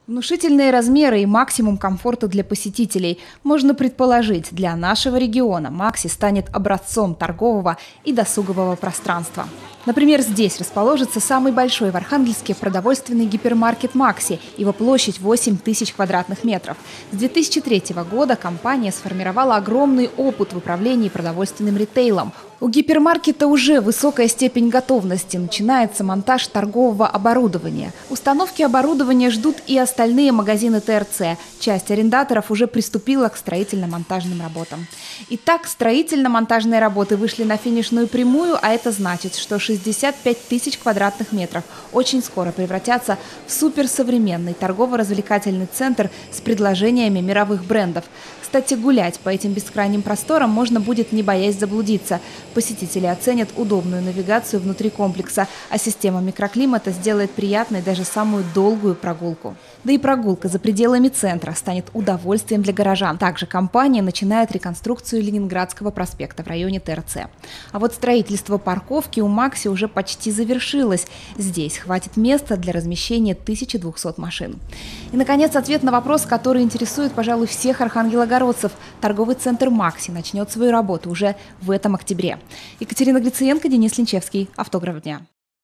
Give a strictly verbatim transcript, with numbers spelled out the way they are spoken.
Внушительные размеры и максимум комфорта для посетителей. Можно предположить, для нашего региона Макси станет образцом торгового и досугового пространства. Например, здесь расположится самый большой в Архангельске продовольственный гипермаркет «Макси». Его площадь восемь тысяч квадратных метров. С две тысячи третьего года компания сформировала огромный опыт в управлении продовольственным ритейлом. У гипермаркета уже высокая степень готовности. Начинается монтаж торгового оборудования. Установки оборудования ждут и остальные магазины ТРЦ. Часть арендаторов уже приступила к строительно-монтажным работам. Итак, строительно-монтажные работы вышли на финишную прямую, а это значит, что шестьдесят пять тысяч квадратных метров очень скоро превратятся в суперсовременный торгово-развлекательный центр с предложениями мировых брендов. Кстати, гулять по этим бескрайним просторам можно будет, не боясь заблудиться. Посетители оценят удобную навигацию внутри комплекса, а система микроклимата сделает приятной даже самую долгую прогулку. Да и прогулка за пределами центра станет удовольствием для горожан. Также компания начинает реконструкцию Ленинградского проспекта в районе ТРЦ. А вот строительство парковки у Макси уже почти завершилось. Здесь хватит места для размещения тысячи двухсот машин. И, наконец, ответ на вопрос, который интересует, пожалуй, всех архангелогородцев. Торговый центр Макси начнет свою работу уже в этом октябре. Екатерина Глициенко, Денис Линчевский. Автограф дня.